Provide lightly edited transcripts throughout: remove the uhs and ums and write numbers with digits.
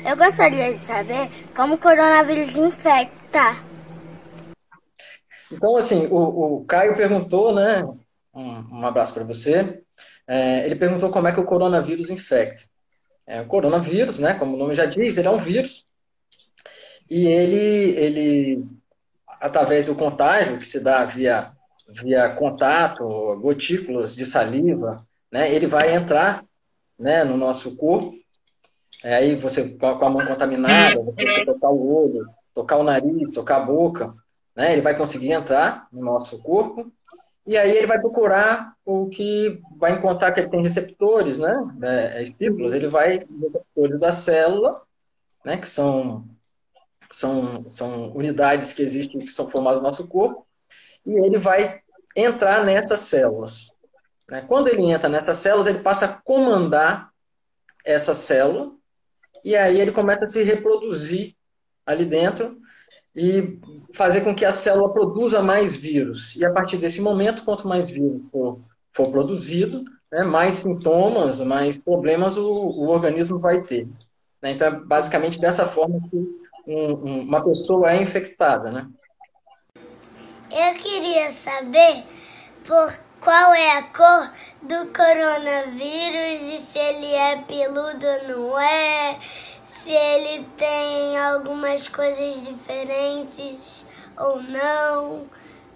Eu gostaria de saber como o coronavírus infecta. Então, assim, o Caio perguntou, né? Um abraço para você. Ele perguntou como é que o coronavírus infecta. O coronavírus, né? Como o nome já diz, ele é um vírus e ele através do contágio que se dá via contato, gotículas de saliva, né? Ele vai entrar, né, no nosso corpo. Aí você, com a mão contaminada, você tocar o olho, tocar o nariz, tocar a boca, né? Ele vai conseguir entrar no nosso corpo. E aí ele vai procurar o que vai encontrar que ele tem receptores, né? Espículos, ele vai receptores da célula, né? Que são unidades que existem, que são formadas no nosso corpo, e ele vai entrar nessas células. Né? Quando ele entra nessas células, ele passa a comandar essa célula, e aí ele começa a se reproduzir ali dentro e fazer com que a célula produza mais vírus. E a partir desse momento, quanto mais vírus for produzido, né, mais sintomas, mais problemas o organismo vai ter. Né? Então, é basicamente dessa forma que uma pessoa é infectada. Né? Eu queria saber qual é a cor do coronavírus e se ele é peludo ou não é, se ele tem algumas coisas diferentes ou não.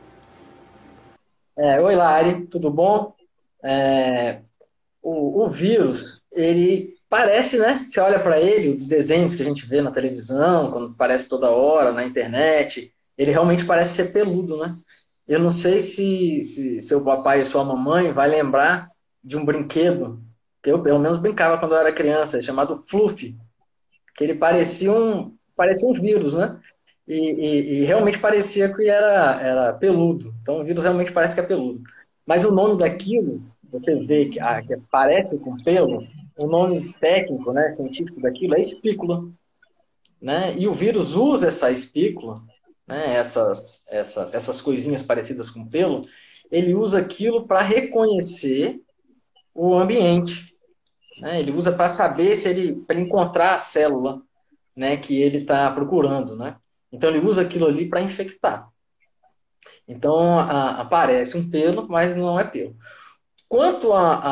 Oi, Lari, tudo bom? É, o vírus, ele parece, né? Você olha para ele, os desenhos que a gente vê na televisão, quando aparece toda hora, na internet, ele realmente parece ser peludo, né? Eu não sei se seu papai e sua mamãe vai lembrar de um brinquedo que eu, pelo menos, brincava quando eu era criança, chamado Fluffy, que ele parecia um vírus, né? E realmente parecia que era peludo. Então, o vírus realmente parece que é peludo. Mas o nome daquilo, você vê que parece com pelo, o nome técnico, né, científico daquilo é espícula, né? E o vírus usa essa espícula, né, essas coisinhas parecidas com pelo, ele usa aquilo para reconhecer o ambiente, né? Ele usa para saber se para encontrar a célula, né, que ele está procurando, né? Então ele usa aquilo ali para infectar. Então aparece um pelo, mas não é pelo. Quanto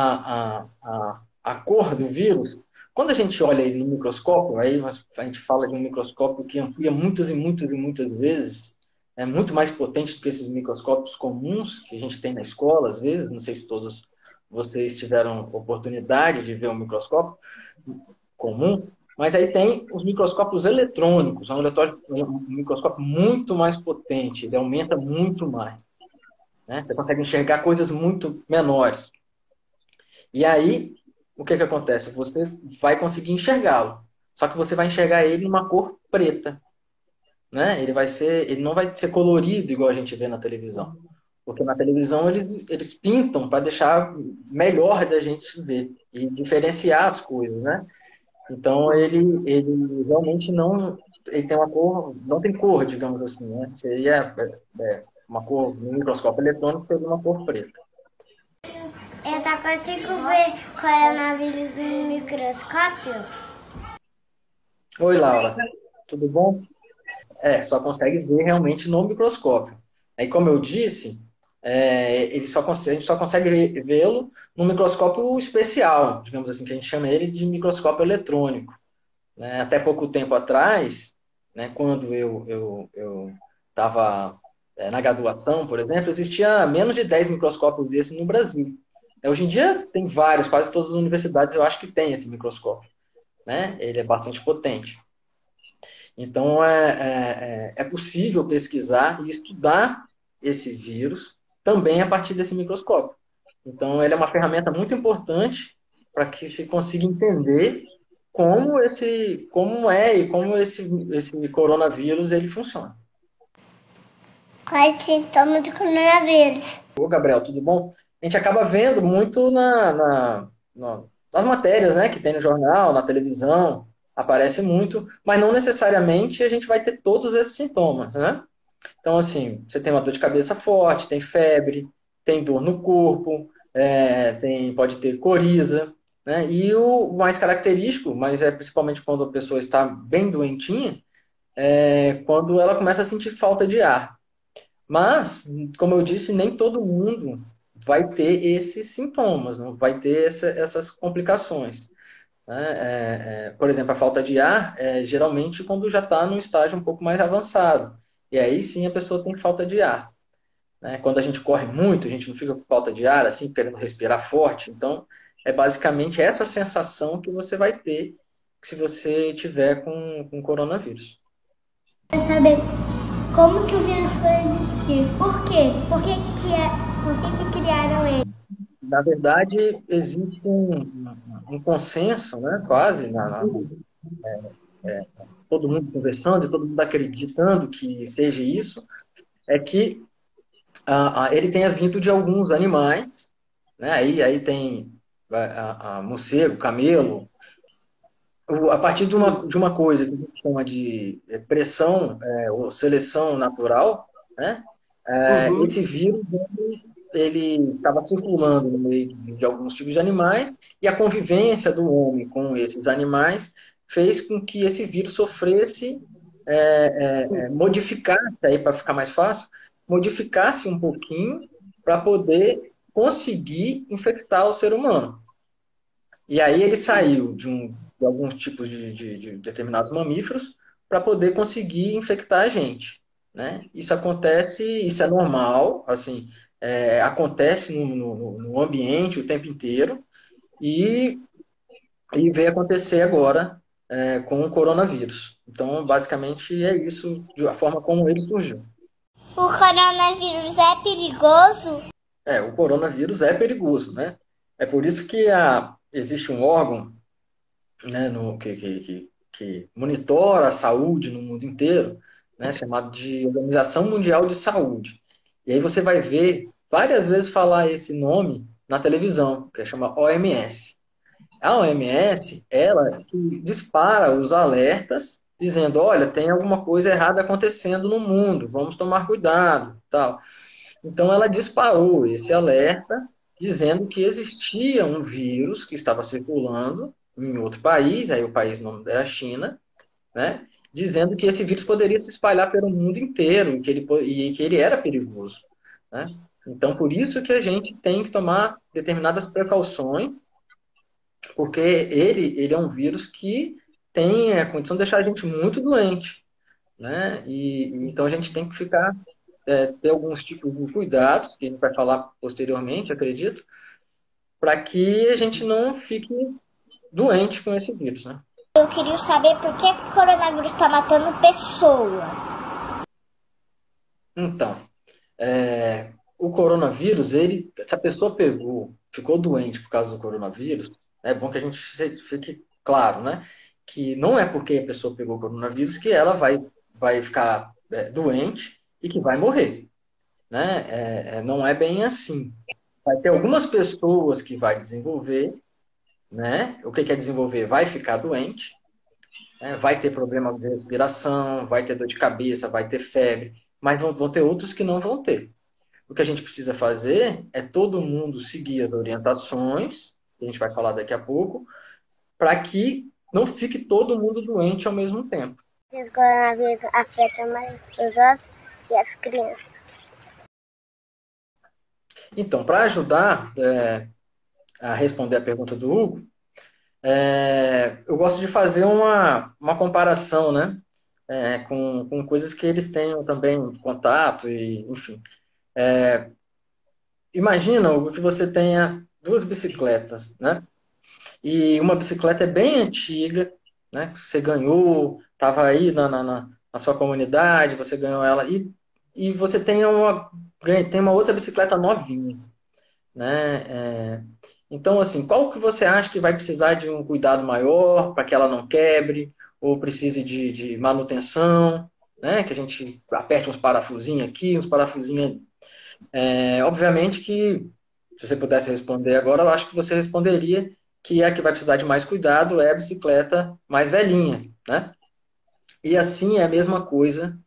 à cor do vírus, quando a gente olha ele no microscópio, aí a gente fala de um microscópio que amplia muitas e muitas e muitas vezes, é muito mais potente do que esses microscópios comuns que a gente tem na escola, às vezes, não sei se todos vocês tiveram oportunidade de ver um microscópio comum, mas aí tem os microscópios eletrônicos, um microscópio muito mais potente, ele aumenta muito mais, né? Você consegue enxergar coisas muito menores. E aí, o que acontece? Você vai conseguir enxergá-lo. Só que você vai enxergar ele numa cor preta, né? Ele não vai ser colorido igual a gente vê na televisão. Porque na televisão eles pintam para deixar melhor da gente ver e diferenciar as coisas, né? Então ele realmente não, ele tem uma cor, não tem cor, digamos assim, né? Seria uma cor no microscópio eletrônico, seria uma cor preta. Eu só consigo ver coronavírus no microscópio? Oi, Laura, tudo bom? Só consegue ver realmente no microscópio. Aí, como eu disse, a gente só consegue vê-lo no microscópio especial, digamos assim, que a gente chama ele de microscópio eletrônico. Né? Até pouco tempo atrás, né, quando eu estava na graduação, por exemplo, existia menos de 10 microscópios desses no Brasil. Hoje em dia tem vários, quase todas as universidades eu acho que tem esse microscópio. Né? Ele é bastante potente. Então, é possível pesquisar e estudar esse vírus também a partir desse microscópio. Então, ele é uma ferramenta muito importante para que se consiga entender como esse coronavírus ele funciona. Quais sintomas do coronavírus? Ô, Gabriel, tudo bom? A gente acaba vendo muito nas matérias, né, que tem no jornal, na televisão, aparece muito, mas não necessariamente a gente vai ter todos esses sintomas, né? Então, assim, você tem uma dor de cabeça forte, tem febre, tem dor no corpo, pode ter coriza, né? E o mais característico, mas é principalmente quando a pessoa está bem doentinha, é quando ela começa a sentir falta de ar. Mas, como eu disse, nem todo mundo vai ter esses sintomas, não vai ter essas complicações, né? Por exemplo, a falta de ar é geralmente quando já está num estágio um pouco mais avançado. E aí sim a pessoa tem falta de ar, né? Quando a gente corre muito, a gente não fica com falta de ar, assim, querendo respirar forte. Então, é basicamente essa sensação que você vai ter se você tiver com coronavírus. Quer saber como que o vírus foi existir? Por quê? Por que que criaram ele? Na verdade, existe um consenso, né, quase, todo mundo conversando e todo mundo acreditando que seja isso, é que ele tenha vindo de alguns animais, né? Aí tem morcego, camelo. A partir de uma coisa que a gente chama de pressão ou seleção natural, né? Uhum. Esse vírus ele estava circulando no meio de alguns tipos de animais e a convivência do homem com esses animais fez com que esse vírus sofresse, modificasse, aí para ficar mais fácil, modificasse um pouquinho para poder conseguir infectar o ser humano. E aí ele saiu de alguns tipos de determinados mamíferos para poder conseguir infectar a gente, né? Isso acontece, isso é normal, assim, acontece no ambiente o tempo inteiro e, e veio acontecer agora com o coronavírus. Então, basicamente, é isso, a forma como ele surgiu. O coronavírus é perigoso? O coronavírus é perigoso, né? É por isso que existe um órgão, né, que monitora a saúde no mundo inteiro, né, chamado de Organização Mundial de Saúde. E aí você vai ver várias vezes falar esse nome na televisão, que chama OMS. A OMS, ela que dispara os alertas dizendo, olha, tem alguma coisa errada acontecendo no mundo, vamos tomar cuidado, tal. Então ela disparou esse alerta dizendo que existia um vírus que estava circulando em outro país, aí o país nome é a China, né? Dizendo que esse vírus poderia se espalhar pelo mundo inteiro e que ele era perigoso, né? Então, por isso que a gente tem que tomar determinadas precauções, porque ele é um vírus que tem a condição de deixar a gente muito doente, né? Então a gente tem que ter alguns tipos de cuidados, que a gente vai falar posteriormente, acredito, para que a gente não fique doente com esse vírus, né? Eu queria saber por que o coronavírus está matando pessoa. Então, o coronavírus, se a pessoa ficou doente por causa do coronavírus, é bom que a gente fique claro, né? Que não é porque a pessoa pegou o coronavírus que ela vai ficar doente e que vai morrer, né? Não é bem assim. Vai ter algumas pessoas que vai desenvolver, né? O que quer desenvolver? Vai ficar doente, né? Vai ter problema de respiração, vai ter dor de cabeça, vai ter febre, mas vão ter outros que não vão ter. O que a gente precisa fazer é todo mundo seguir as orientações, que a gente vai falar daqui a pouco, para que não fique todo mundo doente ao mesmo tempo. O coronavírus afeta mais os idosos e as crianças. Então, para ajudar a responder a pergunta do Hugo, eu gosto de fazer uma comparação, né? Com coisas que eles tenham também contato, e, enfim. Imagina, Hugo, que você tenha duas bicicletas, né? E uma bicicleta é bem antiga, né? Você ganhou, estava aí na sua comunidade, você ganhou ela, e você tem uma outra bicicleta novinha, né? Então, assim, qual que você acha que vai precisar de um cuidado maior para que ela não quebre, ou precise de manutenção, né? Que a gente aperte uns parafusinhos aqui, uns parafusinhos. Obviamente que, se você pudesse responder agora, eu acho que você responderia que a que vai precisar de mais cuidado é a bicicleta mais velhinha, né? E assim é a mesma coisa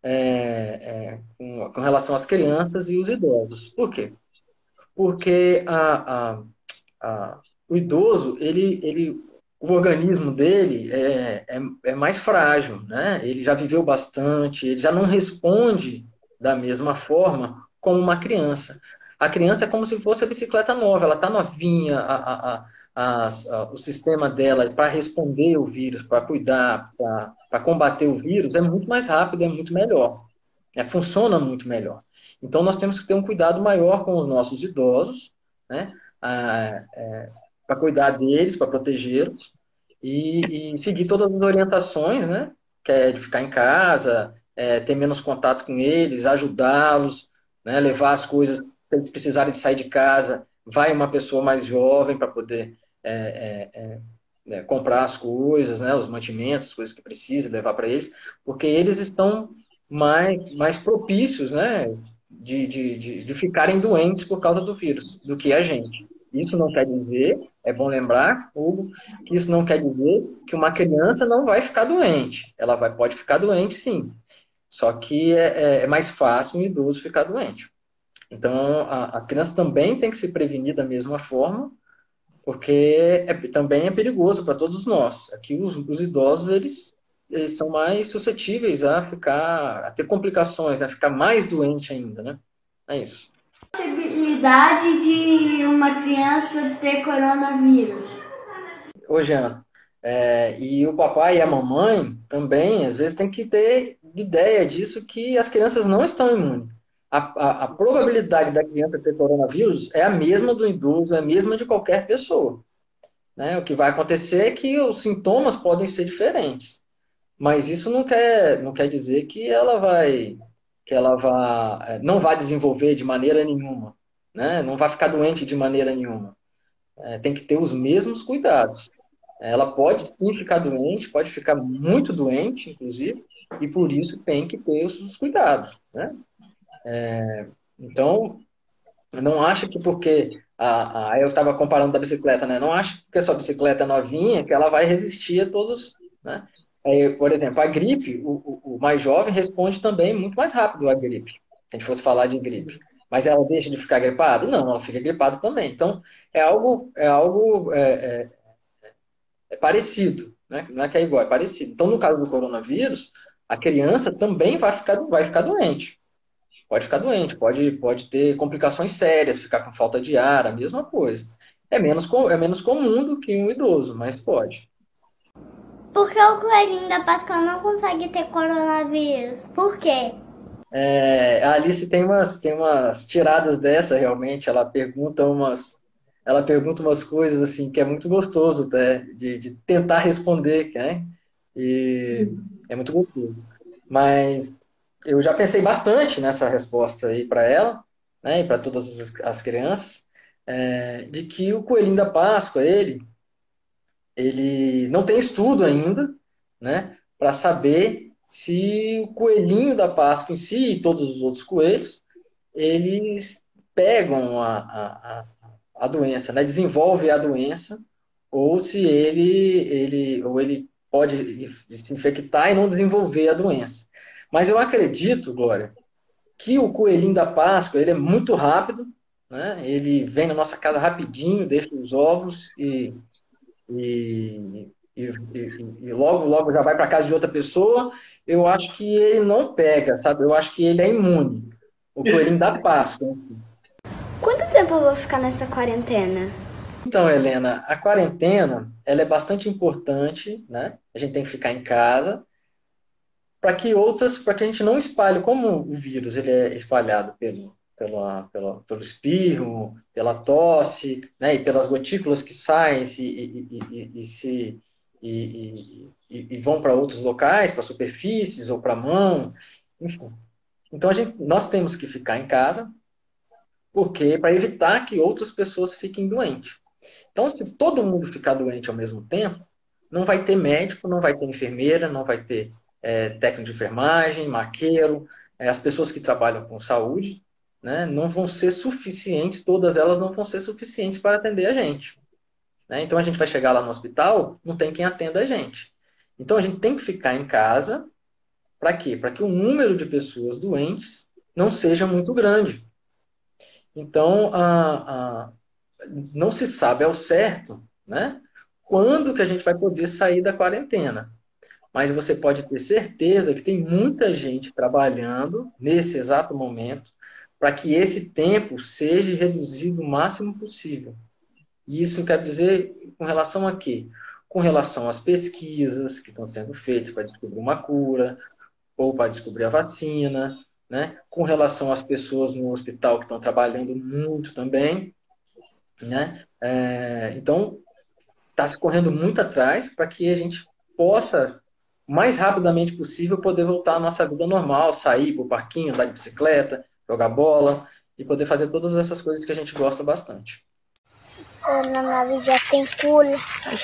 com relação às crianças e os idosos. Por quê? Porque o idoso, o organismo dele é mais frágil, né? Ele já viveu bastante, ele já não responde da mesma forma como uma criança. A criança é como se fosse a bicicleta nova, ela está novinha, o sistema dela para responder o vírus, para cuidar, para combater o vírus, é muito mais rápido, é muito melhor, funciona muito melhor. Então, nós temos que ter um cuidado maior com os nossos idosos, né? Para cuidar deles, para protegê-los e seguir todas as orientações, né? Que é de ficar em casa, ter menos contato com eles, ajudá-los, né? Levar as coisas, se eles precisarem de sair de casa, vai uma pessoa mais jovem para poder comprar as coisas, né? Os mantimentos, as coisas que precisa, levar para eles, porque eles estão mais propícios, né? De ficarem doentes por causa do vírus, do que a gente. Isso não quer dizer, é bom lembrar, Hugo, que isso não quer dizer que uma criança não vai ficar doente. Ela pode ficar doente, sim. Só que é mais fácil um idoso ficar doente. Então, as crianças também têm que se prevenir da mesma forma, porque também é perigoso para todos nós. Aqui, os idosos, eles são mais suscetíveis a ter complicações, a ficar mais doente ainda, né? É isso. Possibilidade de uma criança ter coronavírus. Ô, Jean, e o papai e a mamãe também, às vezes, tem que ter ideia disso que as crianças não estão imunes. A probabilidade da criança ter coronavírus é a mesma do idoso, é a mesma de qualquer pessoa, né? O que vai acontecer é que os sintomas podem ser diferentes, mas isso não quer dizer que ela não vai desenvolver de maneira nenhuma, né? Não vai ficar doente de maneira nenhuma. Tem que ter os mesmos cuidados. Ela pode sim ficar doente, pode ficar muito doente, inclusive, e por isso tem que ter os cuidados, né? Então, não acha que porque eu estava comparando da bicicleta, né? Não acha que porque a sua bicicleta é novinha que ela vai resistir a todos, né? Por exemplo, a gripe, o mais jovem responde também muito mais rápido à gripe, se a gente fosse falar de gripe. Mas ela deixa de ficar gripada? Não, ela fica gripada também. Então, é parecido, né? Não é que é igual, é parecido. Então, no caso do coronavírus, a criança também vai ficar doente. Pode ficar doente, pode ter complicações sérias, ficar com falta de ar, a mesma coisa. É menos comum do que um idoso, mas pode. Por que o coelhinho da Páscoa não consegue ter coronavírus? Por quê? A Alice tem umas tiradas dessa, realmente. Ela pergunta umas coisas assim que é muito gostoso, até, de tentar responder, né? E é muito gostoso. Mas eu já pensei bastante nessa resposta aí para ela, né? E para todas as crianças, de que o coelhinho da Páscoa, ele não tem estudo ainda, né, para saber se o coelhinho da Páscoa em si e todos os outros coelhos, eles pegam a doença, né, desenvolvem a doença, ou se ele pode se infectar e não desenvolver a doença. Mas eu acredito, Glória, que o coelhinho da Páscoa, ele é muito rápido, né? Ele vem na nossa casa rapidinho, deixa os ovos e logo, logo já vai para casa de outra pessoa. Eu acho que ele não pega, sabe? Eu acho que ele é imune. O coelhinho da Páscoa. Quanto tempo eu vou ficar nessa quarentena? Então, Helena, a quarentena, ela é bastante importante, né? A gente tem que ficar em casa para que a gente não espalhe, como o vírus ele é espalhado pelo espirro, pela tosse, né, e pelas gotículas que saem e vão para outros locais, para superfícies ou para a mão, enfim. Então nós temos que ficar em casa, porque para evitar que outras pessoas fiquem doentes. Então, se todo mundo ficar doente ao mesmo tempo, não vai ter médico, não vai ter enfermeira, não vai ter técnico de enfermagem, maqueiro, as pessoas que trabalham com saúde, né, não vão ser suficientes, todas elas não vão ser suficientes para atender a gente, né? Então a gente vai chegar lá no hospital, não tem quem atenda a gente. Então a gente tem que ficar em casa, para quê? Para que o número de pessoas doentes não seja muito grande. Então, não se sabe ao certo, né, quando que a gente vai poder sair da quarentena. Mas você pode ter certeza que tem muita gente trabalhando nesse exato momento para que esse tempo seja reduzido o máximo possível. E isso quer dizer com relação a quê? Com relação às pesquisas que estão sendo feitas para descobrir uma cura ou para descobrir a vacina, né? Com relação às pessoas no hospital que estão trabalhando muito também, né? Então, está se correndo muito atrás para que a gente possa, o mais rapidamente possível, poder voltar à nossa vida normal, sair para o parquinho, andar de bicicleta, jogar bola e poder fazer todas essas coisas que a gente gosta bastante. Coronavírus já tem cura.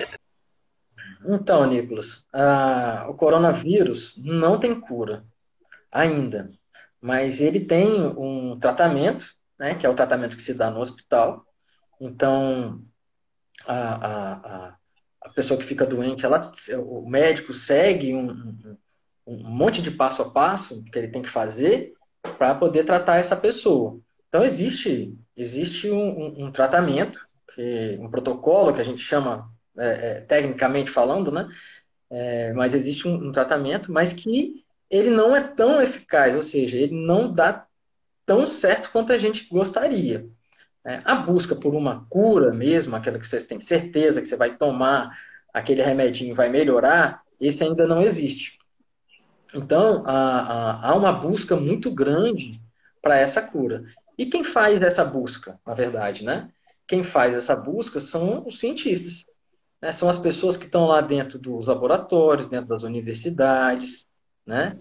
Então, Nicolas, o coronavírus não tem cura ainda, mas ele tem um tratamento, né, que é o tratamento que se dá no hospital. Então, a, a, a, a pessoa que fica doente, o médico segue um monte de passo a passo que ele tem que fazer para poder tratar essa pessoa. Então, existe um tratamento, um protocolo que a gente chama, tecnicamente falando, né? Mas existe um tratamento, mas que ele não é tão eficaz, ou seja, ele não dá tão certo quanto a gente gostaria. A busca por uma cura mesmo, aquela que você tem certeza que você vai tomar, aquele remedinho vai melhorar, esse ainda não existe. Então, há uma busca muito grande para essa cura. E quem faz essa busca, na verdade, né? Quem faz essa busca são os cientistas, né? São as pessoas que estão lá dentro dos laboratórios, dentro das universidades, né?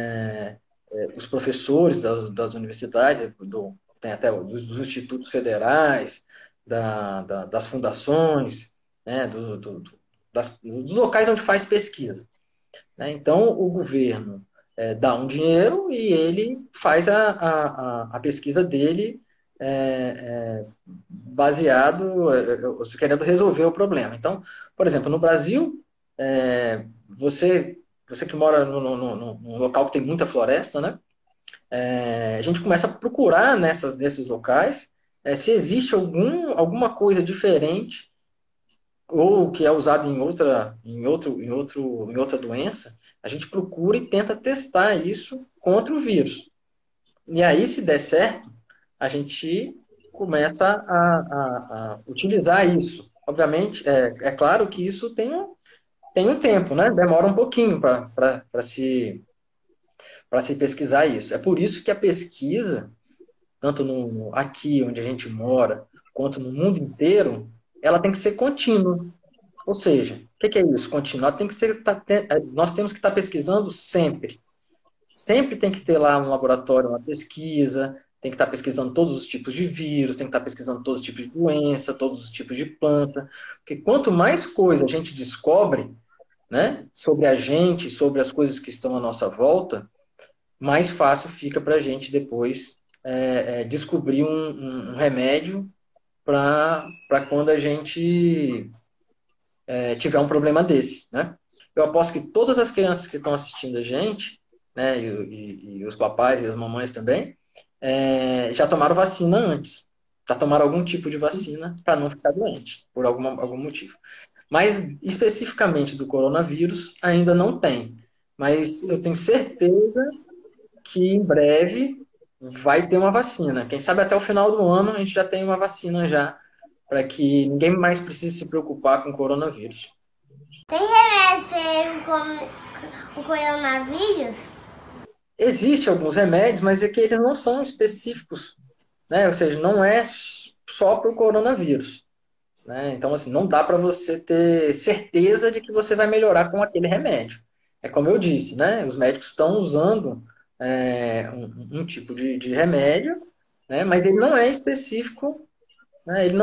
Os professores das universidades, tem até dos institutos federais, das fundações, né? Dos locais onde faz pesquisa, né? Então, o governo dá um dinheiro e ele faz a pesquisa dele baseado, querendo resolver o problema. Então, por exemplo, no Brasil, você que mora num local que tem muita floresta, né? A gente começa a procurar nesses locais se existe alguma coisa diferente ou que é usado em outra doença, a gente procura e tenta testar isso contra o vírus. E aí, se der certo, a gente começa a utilizar isso. Obviamente, é claro que isso tem um tempo, né? Demora um pouquinho para se pesquisar isso. É por isso que a pesquisa, tanto aqui onde a gente mora, quanto no mundo inteiro, ela tem que ser contínua. Ou seja, o que é isso? Continuar tem que ser, nós temos que estar pesquisando sempre. Sempre tem que ter lá um laboratório, uma pesquisa, tem que estar pesquisando todos os tipos de vírus, tem que estar pesquisando todos os tipos de doença, todos os tipos de planta. Porque quanto mais coisa a gente descobre, né, sobre a gente, sobre as coisas que estão à nossa volta, mais fácil fica para a gente depois descobrir um remédio para quando a gente tiver um problema desse, né? Eu aposto que todas as crianças que estão assistindo a gente, né, e os papais e as mamães também, já tomaram vacina antes. Já tomaram algum tipo de vacina para não ficar doente, por algum motivo. Mas, especificamente do coronavírus, ainda não tem. Mas eu tenho certeza que em breve vai ter uma vacina. Quem sabe até o final do ano a gente já tem uma vacina já, para que ninguém mais precise se preocupar com o coronavírus. Tem remédio para o coronavírus? Existem alguns remédios, mas é que eles não são específicos, né? Ou seja, não é só para o coronavírus, né? Então, assim, não dá para você ter certeza de que você vai melhorar com aquele remédio. É como eu disse, né? Os médicos estão usando um tipo de remédio, né? Mas ele não é específico, né? Ele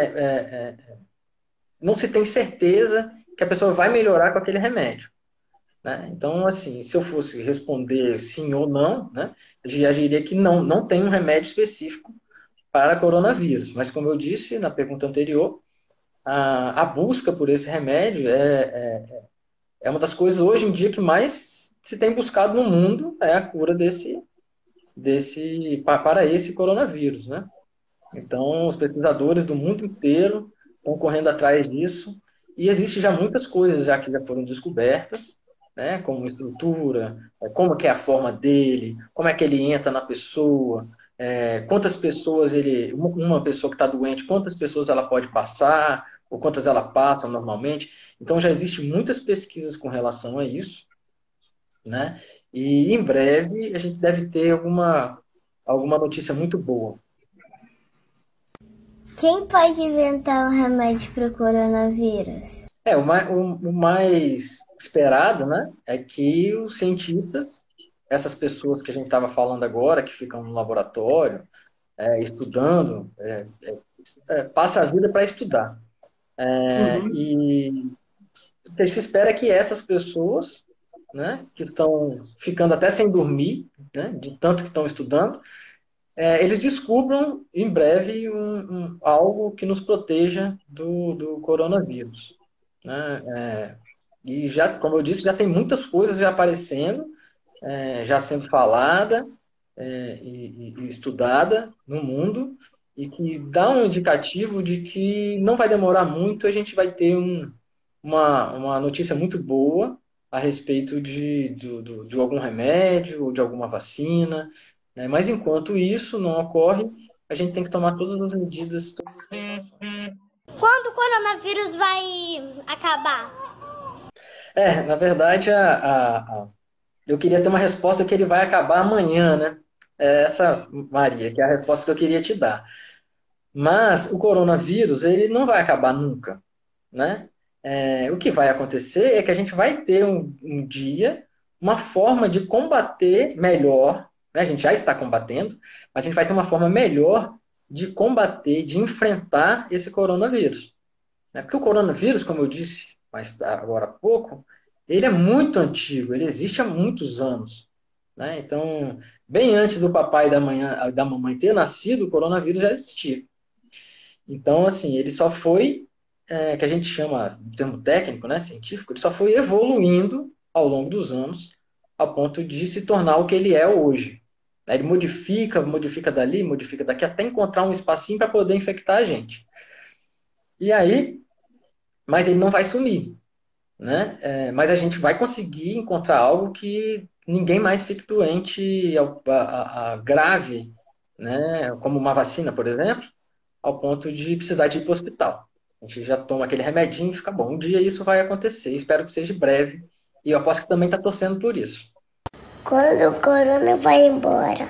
não se tem certeza que a pessoa vai melhorar com aquele remédio, né? Então, assim, se eu fosse responder sim ou não, né, eu já diria que não tem um remédio específico para coronavírus. Mas, como eu disse na pergunta anterior, a busca por esse remédio é uma das coisas hoje em dia que mais se tem buscado no mundo, é a cura para esse coronavírus, né? Então, os pesquisadores do mundo inteiro estão correndo atrás disso, e existe já muitas coisas já que já foram descobertas, né, como estrutura, como que é a forma dele, como é que ele entra na pessoa, quantas pessoas uma pessoa que está doente, quantas pessoas ela pode passar, ou quantas ela passa normalmente. Então, já existem muitas pesquisas com relação a isso, né? E em breve a gente deve ter alguma notícia muito boa. Quem pode inventar um remédio para o coronavírus? O mais esperado, né, é que os cientistas, essas pessoas que a gente estava falando agora, que ficam no laboratório, estudando, passa a vida para estudar. Uhum. E o que se espera é que essas pessoas, né, que estão ficando até sem dormir, né, de tanto que estão estudando, eles descubram em breve algo que nos proteja do coronavírus, né? E já, como eu disse, já tem muitas coisas já aparecendo, já sendo falada, e estudada no mundo, e que dá um indicativo de que não vai demorar muito, a gente vai ter uma notícia muito boa a respeito de algum remédio ou de alguma vacina, né? Mas enquanto isso não ocorre, a gente tem que tomar todas as medidas. Quando o coronavírus vai acabar? Na verdade, eu queria ter uma resposta que ele vai acabar amanhã, né? É essa, Maria, que é a resposta que eu queria te dar. Mas o coronavírus, ele não vai acabar nunca, né? O que vai acontecer é que a gente vai ter um dia uma forma de combater melhor, né? A gente já está combatendo, mas a gente vai ter uma forma melhor de combater, de enfrentar esse coronavírus, né? Porque o coronavírus, como eu disse agora há pouco, ele é muito antigo, ele existe há muitos anos, né? Então, bem antes do papai e da mamãe ter nascido, o coronavírus já existia. Então, assim, ele só foi, que a gente chama, no termo técnico, né, científico, ele só foi evoluindo ao longo dos anos, ao ponto de se tornar o que ele é hoje. Ele modifica dali, modifica daqui, até encontrar um espacinho para poder infectar a gente. E aí, mas ele não vai sumir, né? Mas a gente vai conseguir encontrar algo que ninguém mais fique doente grave, né? Como uma vacina, por exemplo, ao ponto de precisar de ir para o hospital. A gente já toma aquele remedinho e fica bom. Um dia isso vai acontecer, espero que seja breve. E eu aposto que também está torcendo por isso. Quando o corona vai embora?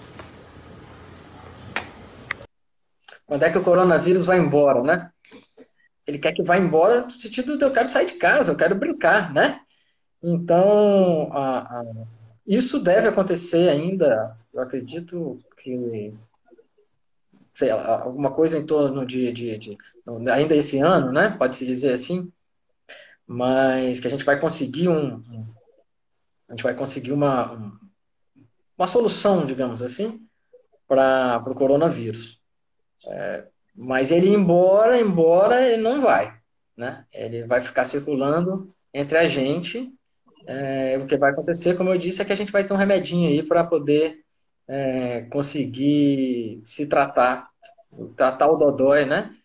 Quando é que o coronavírus vai embora, né? Ele quer que vá embora no sentido de eu quero sair de casa, eu quero brincar, né? Então, isso deve acontecer ainda, eu acredito que, sei lá, alguma coisa em torno ainda esse ano, né? Pode-se dizer assim, mas que a gente vai conseguir a gente vai conseguir uma solução, digamos assim, para o coronavírus. Mas ele embora, ele não vai, né? Ele vai ficar circulando entre a gente. O que vai acontecer, como eu disse, é que a gente vai ter um remedinho aí para poder conseguir se tratar o dodói, né?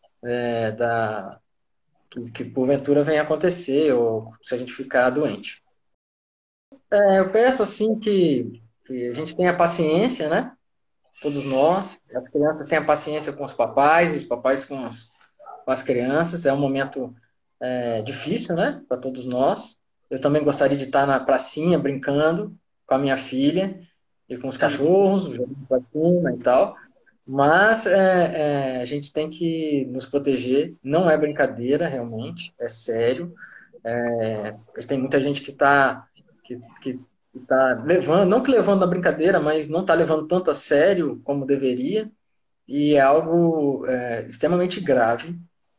Que porventura venha acontecer, ou se a gente ficar doente. Eu peço assim que a gente tenha paciência, né? Todos nós, as crianças tenham paciência com os papais com as crianças. É um momento difícil, né? Para todos nós. Eu também gostaria de estar na pracinha brincando com a minha filha e com os cachorros, jogando pra cima e tal. Mas a gente tem que nos proteger. Não é brincadeira, realmente, é sério. Tem muita gente que tá levando, não que levando na brincadeira, mas não está levando tanto a sério como deveria, e é algo extremamente grave,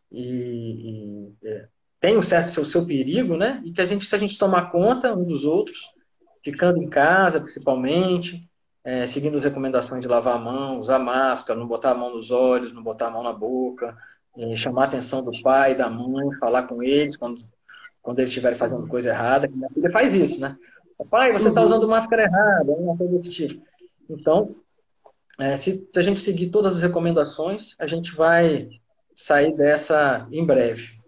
e tem um certo seu perigo, né? E que se a gente tomar conta um dos outros, ficando em casa principalmente, seguindo as recomendações de lavar a mão, usar máscara, não botar a mão nos olhos, não botar a mão na boca, chamar a atenção do pai, da mãe, falar com eles quando eles estiverem fazendo coisa errada. Minha filha faz isso, né? Pai, você está usando Uhum. máscara errada, uma coisa desse tipo. Então, Se a gente seguir todas as recomendações, a gente vai sair dessa em breve.